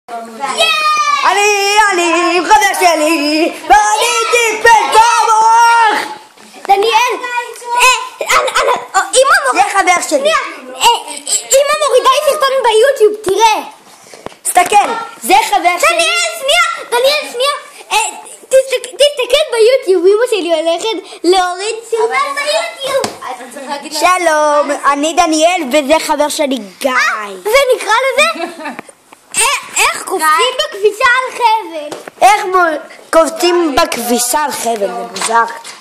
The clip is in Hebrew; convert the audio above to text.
אני עם חבר שלי ואני טיפל כמוך. דניאל, זה חבר שלי. אמא מורידה לי סרטון ביוטיוב, תראה. תסתכל, זה חבר שלי. דניאל, תסתכל ביוטיוב, אמא שלי הולכת להוריד סרטון ביוטיוב. שלום, אני דניאל וזה חבר שלי גיא. ונקרא לזה איך קופצים בכביסה על חבל. איך קופצים בכביסה על חבל, זה מוזר.